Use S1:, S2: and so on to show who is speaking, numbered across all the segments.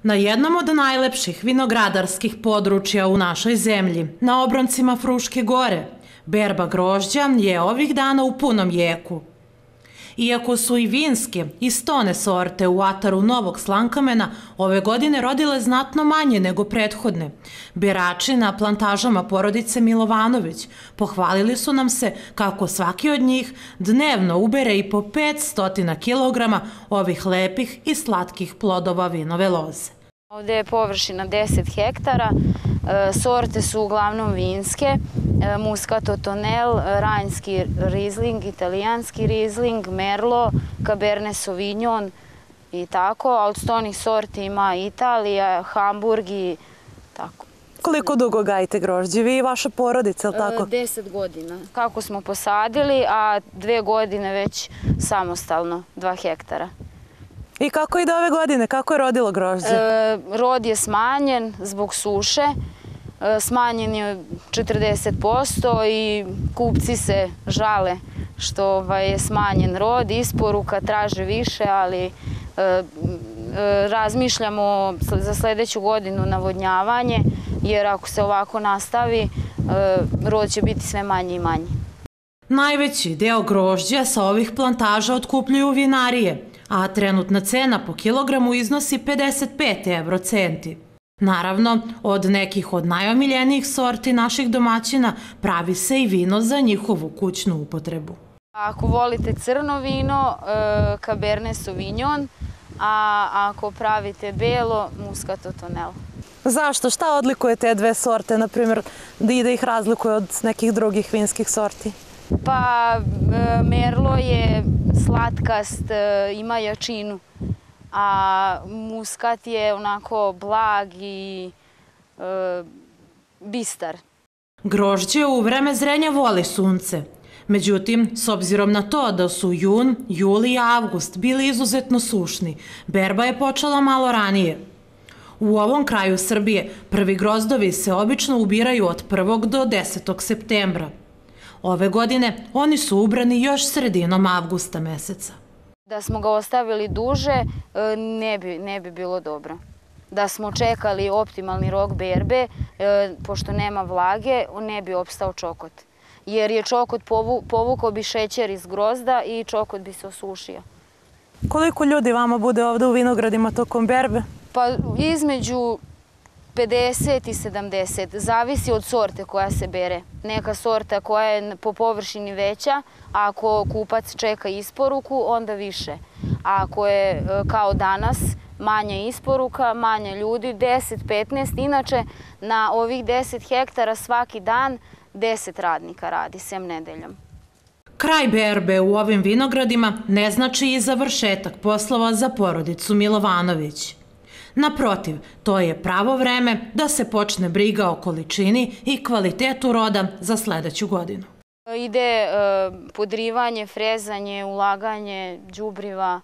S1: Na jednom od najlepših vinogradarskih područja u našoj zemlji, na obroncima Fruške gore, berba grožđa je ovih dana u punom jeku. Iako su i vinske i stone sorte u ataru Novog Slankamena ove godine rodile znatno manje nego prethodne, berači na plantažama porodice Milovanović pohvalili su nam se kako svaki od njih dnevno ubere i po 500 kilograma ovih lepih i slatkih plodova vinove loze.
S2: Ovde je površina 10 hektara, sorte su uglavnom vinske, Muscato Tonel, Rajnski Riesling, Italijanski Riesling, Merlot, Cabernet Sauvignon i tako, a od stonih sorti ima Italija, Hamburg i tako.
S3: Koliko dugo gajite grožđe? Vi i vaša porodica, ili tako?
S2: 10 godina. Kako smo posadili, a 2 godine već samostalno, 2 hektara.
S3: I kako ide ove godine? Kako je rodilo grožđe?
S2: Rod je smanjen zbog suše, smanjen je 40% i kupci se žale što je smanjen rod, isporuka traže više, ali razmišljamo za sledeću godinu navodnjavanje, jer ako se ovako nastavi, rod će biti sve manji i manji.
S1: Najveći deo grožđa sa ovih plantaža otkupljuju vinarije, a trenutna cena po kilogramu iznosi 55 eurocenti. Naravno, od nekih od najomiljenijih sorti naših domaćina pravi se i vino za njihovu kućnu upotrebu.
S2: Ako volite crno vino, Cabernet Sauvignon, a ako pravite belo, Muscato Tonel.
S3: Zašto? Šta odlikuje te dve sorte, na primjer, da ih razlikuje od nekih drugih vinskih sorti?
S2: Pa, Merlot je slatkast, ima jačinu, a Muskat je onako blag i bistar.
S1: Grožđe u vreme zrenja voli sunce. Međutim, s obzirom na to da su jun, juli i avgust bili izuzetno sušni, berba je počela malo ranije. U ovom kraju Srbije prvi grozdovi se obično ubiraju od 1. do 10. septembra. Ove godine oni su ubrani još sredinom avgusta meseca.
S2: Da smo ga ostavili duže, ne bi bilo dobro. Da smo čekali optimalni rok berbe, pošto nema vlage, ne bi opstao čokot. Jer je čokot povukao bi šećer iz grozda i čokot bi se osušio.
S3: Koliko ljudi vama bude ovde u vinogradima tokom berbe?
S2: Pa između 50 i 70, zavisi od sorte koja se bere. Neka sorta koja je po površini veća, ako kupac čeka isporuku, onda više. A ako je kao danas manja isporuka, manja ljudi, 10-15, inače na ovih 10 hektara svaki dan 10 radnika radi, sem nedeljom.
S1: Kraj berbe u ovim vinogradima ne znači i završetak poslova za porodicu Milovanović. Naprotiv, to je pravo vreme da se počne briga o količini i kvalitetu roda za sledeću godinu.
S2: Ide podrivanje, frezanje, ulaganje đubriva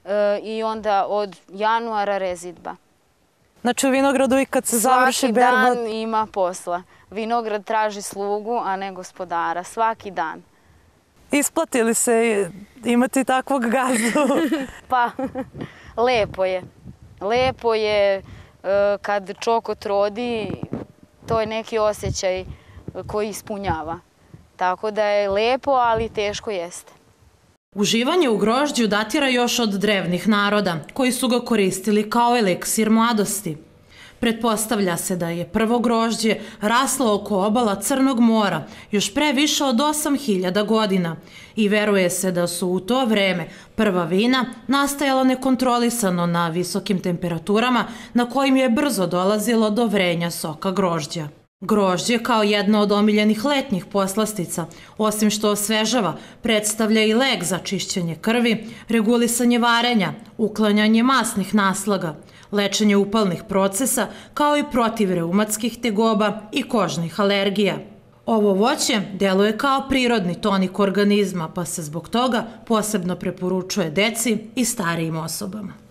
S2: i onda od januara rezidba.
S3: Znači u vinogradu i kad se završi berba...
S2: Svaki dan ima posla. Vinograd traži slugu, a ne gospodara. Svaki dan.
S3: Isplati li se imati takvog gazdu?
S2: Pa, lepo je. Lepo je kad čokot rodi, to je neki osjećaj koji ispunjava. Tako da je lepo, ali teško jeste.
S1: Uživanje u grožđu datira još od drevnih naroda, koji su ga koristili kao eliksir mladosti. Pretpostavlja se da je prvo grožđe raslo oko obala Crnog mora još pre više od 8000 godina i veruje se da su u to vreme prva vina nastajala nekontrolisano na visokim temperaturama na kojim je brzo dolazilo do vrenja soka grožđa. Grožđe kao jedna od omiljenih letnjih poslastica, osim što osvežava, predstavlja i lek za čišćenje krvi, regulisanje varenja, uklanjanje masnih naslaga, lečenje upalnih procesa, kao i protiv reumatskih tegoba i kožnih alergija. Ovo voće deluje kao prirodni tonik organizma, pa se zbog toga posebno preporučuje deci i starijim osobama.